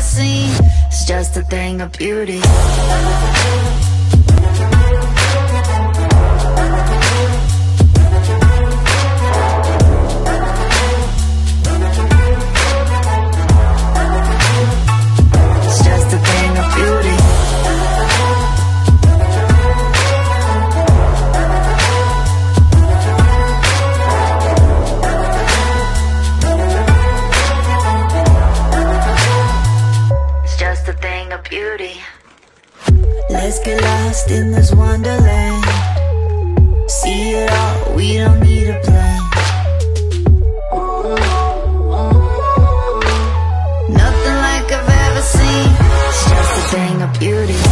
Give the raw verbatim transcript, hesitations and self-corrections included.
seen. It's just a thing of beauty. Let's get lost in this wonderland. See it all, we don't need a plan. Nothing like I've ever seen. It's just a thing of beauty.